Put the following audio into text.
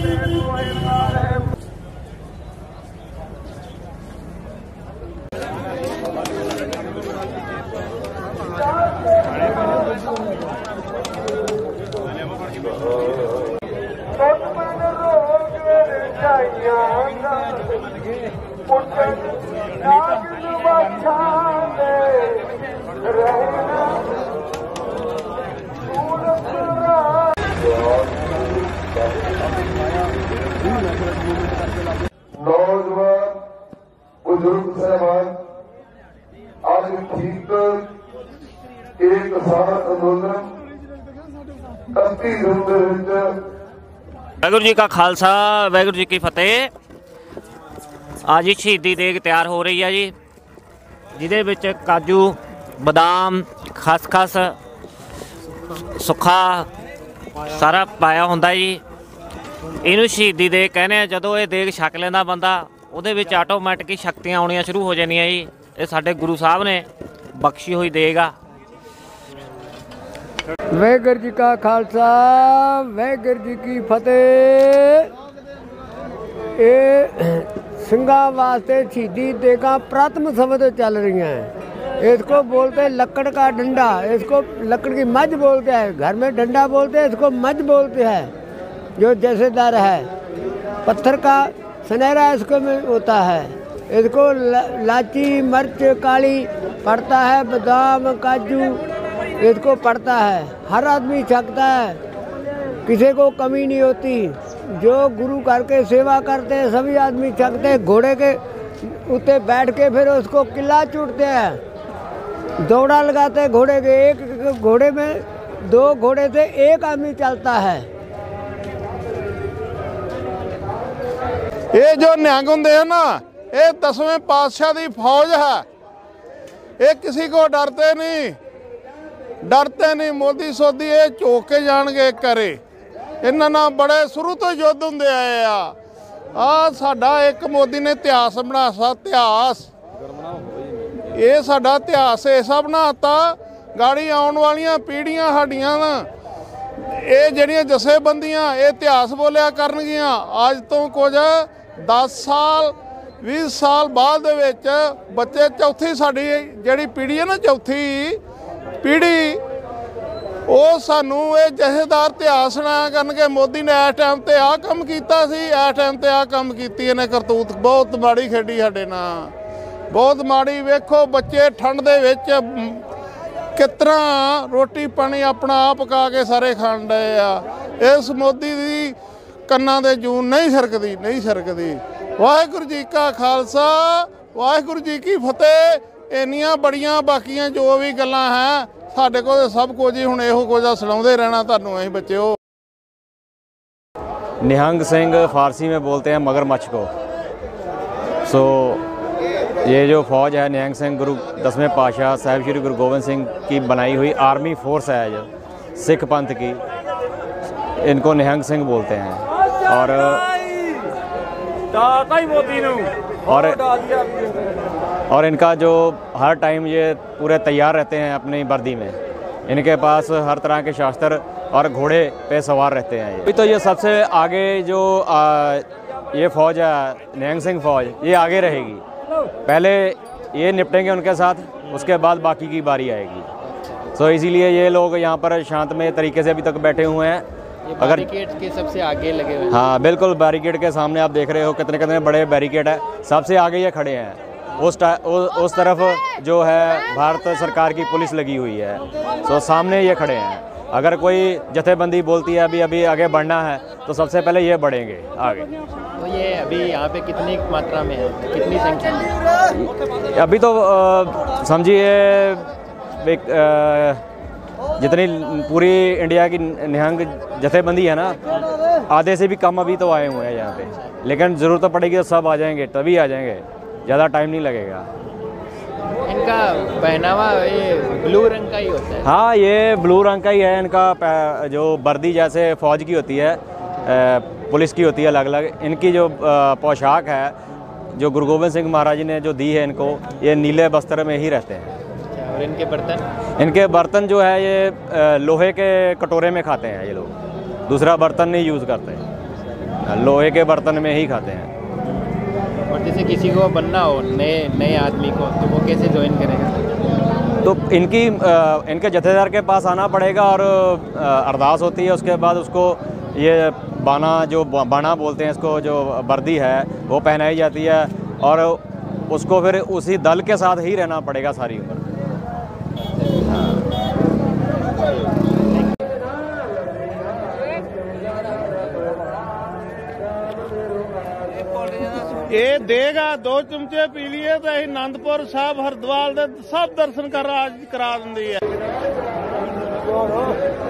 नौजवान बुजुर्ग साहबान आज ठीक एक किसान अंदोलन वाहिगुरू जी का खालसा वाहिगुरू जी की फतेह। आज ही शहीदी देग तैयार हो रही है जी, जिहदे विच काजू बदाम खसखस सुखा सारा पाया हुंदा जी। इनू शहीदी देग कहने आ। जदों ये देग छक लैंदा बंदा उहदे विच आटोमैटिक ही शक्तियां आउणियां शुरू हो जांदियां जी। ये साडे गुरु साहब ने बख्शी हुई देग आ। वाहिगुरू जी का खालसा वाहिगुरू जी की फतेह। ये सिंगा वास्ते शहीदी देगा प्राथम शब्द चल रही हैं। इसको बोलते हैं लकड़ का डंडा, इसको लकड़ की मज बोलते हैं। घर में डंडा बोलते हैं, इसको मज बोलते हैं। जो जैसेदार है पत्थर का सुनहरा इसको में होता है। इसको लाची मिर्च काली पड़ता है, बादाम काजू इसको पड़ता है। हर आदमी छकता है, किसी को कमी नहीं होती। जो गुरु घर के सेवा करते हैं सभी आदमी छकते हैं। घोड़े के उत्ते बैठ के फिर उसको किला चूटते हैं, दौड़ा लगाते हैं घोड़े के। एक घोड़े में 2 घोड़े से एक आदमी चलता है। ये जो निहंग होंगे है ना, ये 10वें पातशाह की फौज है। ये किसी को डरते नहीं। मोदी सोदी ये झोक के जाएंगे करे। इन्हां नाल बड़े शुरू तो युद्ध होंदे आए आ। साडा एक मोदी ने इतिहास बनाया। इतिहास ये साडा इतिहास ऐसा बनाता, गाड़ी आने वाली पीढ़ियां साडियां ये ਜਿਹੜੀਆਂ जथेबंदियां ये इतिहास बोलिया करनगियां। अज तो कुछ 10 साल 20 साल बाद दे विच बच्चे चौथी साडी जिहड़ी पीढ़ी है ना, चौथी पीढ़ी वो सानू ये जथेदार इतिहास सुनाया करनगे। मोदी ने इस टाइम ते आ काम कीता सी, इस टाइम ते आ काम कीती। इहने करतूत बहुत माड़ी खेडी साडे नाल, बहुत माड़ी। वेखो बच्चे ठंड दे विच कितना रोटी पानी अपना आप पका के सारे खाण डए आ। इस मोदी दी कन्नां दे जून नहीं सरकदी। वाहिगुरू जी का खालसा वाहिगुरू जी की फतेह। इन्नियां बड़ियां बाकियां जो भी गल्लां हैं साडे कोल सब कुछ ही हुण इहो कुछ सुणाउंदे रहना तुहानूं असीं बच्चों। निहंग सिंह फारसी में बोलते हैं मगरमच्छ को। ये जो फ़ौज है निहंग सिंह गुरु 10वें पातशाह साहिब श्री गुरु गोबिंद सिंह की बनाई हुई आर्मी फोर्स है जो सिख पंथ की, इनको निहंग सिंह बोलते हैं। और इनका जो हर टाइम ये पूरे तैयार रहते हैं अपनी वर्दी में। इनके पास हर तरह के शास्त्र और घोड़े पे सवार रहते हैं। अभी तो ये सबसे आगे जो ये फ़ौज है निहंग सिंह फ़ौज, ये आगे रहेगी। पहले ये निपटेंगे उनके साथ, उसके बाद बाकी की बारी आएगी। इसीलिए ये लोग यहाँ पर शांतमय तरीके से अभी तक बैठे हुए हैं। ये बैरिकेड के सबसे आगे लगे हुए हैं। हाँ बिल्कुल, बैरिकेड के सामने आप देख रहे हो कितने कितने बड़े बैरिकेड है। सबसे आगे ये खड़े हैं। उस तरफ जो है भारत सरकार की पुलिस लगी हुई है। सामने ये खड़े हैं। अगर कोई जथेबंदी बोलती है अभी आगे बढ़ना है तो सबसे पहले ये बढ़ेंगे आगे। तो ये अभी यहाँ पे कितनी मात्रा में है, कितनी संख्या में? अभी तो समझिए जितनी पूरी इंडिया की निहंग जथेबंदी है ना, आधे से भी कम अभी तो आए हुए हैं यहाँ पे। लेकिन ज़रूरत पड़ेगी तो सब आ जाएंगे, तभी आ जाएंगे, ज़्यादा टाइम नहीं लगेगा। इनका पहनावा ये ब्लू रंग का ही होता है? हाँ, ये ब्लू रंग का ही है। इनका जो वर्दी जैसे फ़ौज की होती है, पुलिस की होती है अलग अलग, इनकी जो पोशाक है जो गुरु गोबिंद सिंह महाराज ने जो दी है इनको, ये नीले वस्त्र में ही रहते हैं। और इनके बर्तन जो है ये लोहे के कटोरे में खाते हैं ये लोग, दूसरा बर्तन नहीं यूज़ करते। लोहे के बर्तन में ही खाते हैं। और जैसे किसी को बनना हो नए आदमी को, तो वो कैसे ज्वाइन करेगा? तो इनके जथेदार के पास आना पड़ेगा और अरदास होती है। उसके बाद उसको ये बाना बोलते हैं इसको, जो वर्दी है वो पहनाई जाती है और उसको फिर उसी दल के साथ ही रहना पड़ेगा सारी उम्र। ये देगा 2 चमचे पी लिए तो आनंदपुर साहब हरिद्वार दे सब दर्शन करा दी है।